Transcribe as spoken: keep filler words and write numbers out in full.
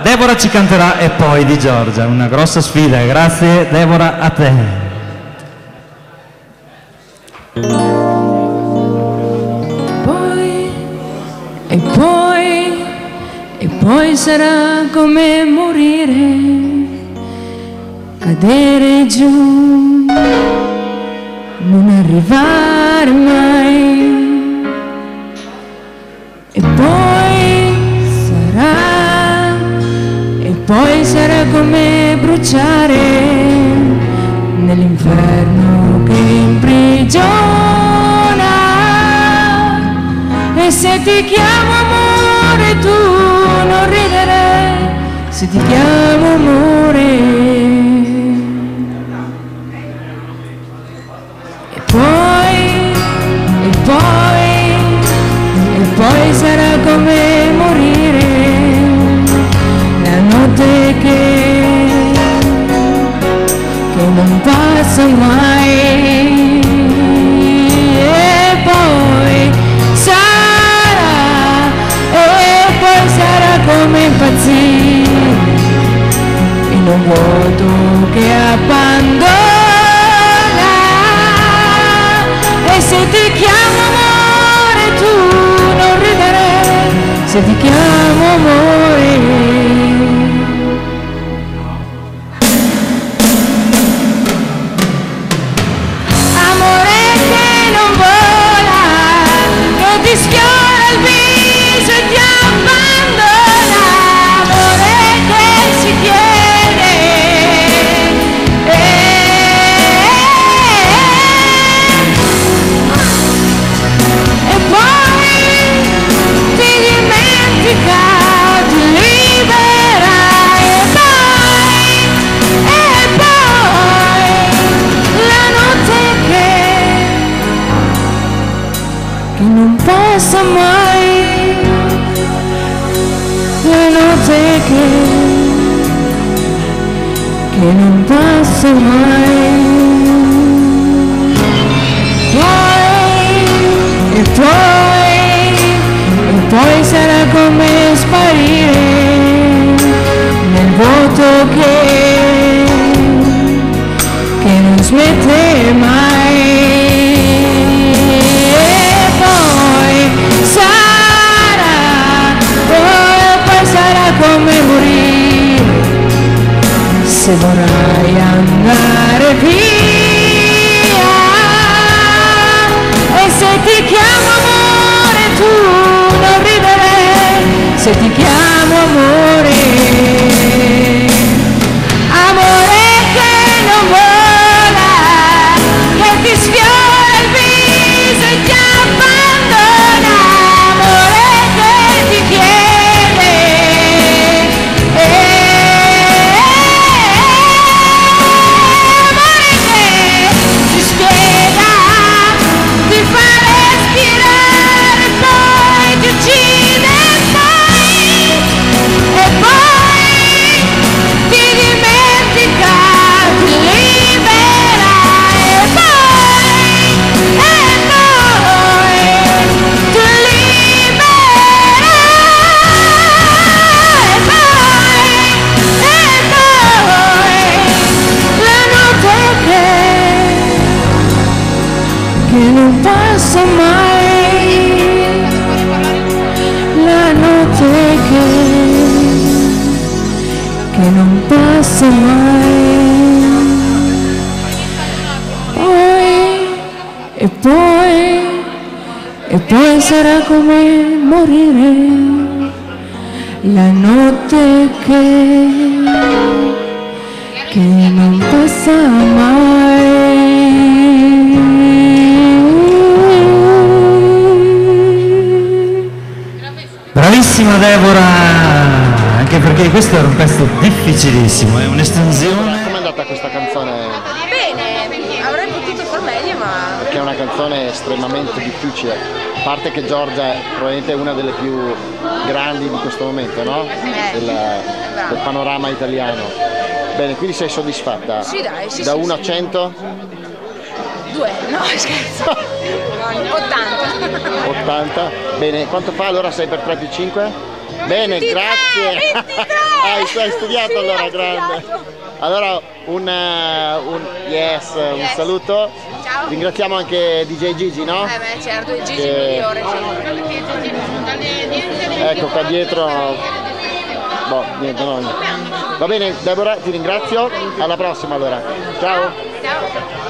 Deborah ci canterà E poi di Giorgia, una grossa sfida. Grazie Deborah, a te. Poi, e poi, e poi sarà come morire, cadere giù, non arrivare mai. E poi sarà, e poi sarà come bruciare nell'inferno che imprigiona. E se ti chiamo amore tu non ridere, se ti chiamo amore. E poi, e poi, e poi sarà come morire la notte che, che non passa mai. E poi sarà, e poi sarà come impazzire in un vuoto che abbandona. E se ti chiamo amore tu non ridere, se ti chiamo amore. Ti sfiora il viso e ti abbandona, amore che si tiene. E poi ti dimentica, ti libera. E poi, e poi la notte che che non passa mai, la notte che, che non passa mai. Poi, e poi, e poi sarà come sparire nel vuoto che, che non smette mai. Come morire se vorrai andare via. E se ti chiamo amore tu non ridere, se ti chiamo amore. Amore che non vola, che ti sfiora il viso e ti abbandona, amore che ti chiede. Che non passa mai, la notte che, che non passa mai. Poi, e poi, e poi sarà come morire la notte che, che non passa mai. Bravissima Deborah, anche perché questo era un pezzo difficilissimo, è un'estensione. Com'è andata questa canzone? Bene, avrei potuto far meglio, ma... Perché è una canzone estremamente difficile, a parte che Giorgia è probabilmente una delle più grandi di questo momento, no? Eh, del, del panorama italiano. Bene, quindi sei soddisfatta? Sì dai, sì, Da sì, uno sì. a cento? Due, no scherzo, ottanta. ottanta. Bene, quanto fa allora sei per tre più cinque? Bene, ventitré, grazie. ventitré. hai, hai studiato Sì, allora, ho grande. studiato. Allora, un, uh, un yes, un Yes. saluto. Ciao. Ringraziamo anche D J Gigi, no? Eh beh, certo, il Gigi Che- migliore. Ecco qua dietro. Boh, niente, no. Va bene, Deborah, ti ringrazio. Alla prossima allora. Ciao. Ciao.